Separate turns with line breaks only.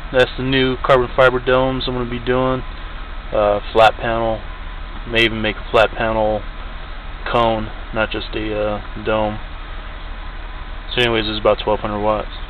That's the new carbon fiber domes I'm going to be doing. Flat panel. May even make a flat panel cone, not just a dome. So anyways, it's about 1200 watts.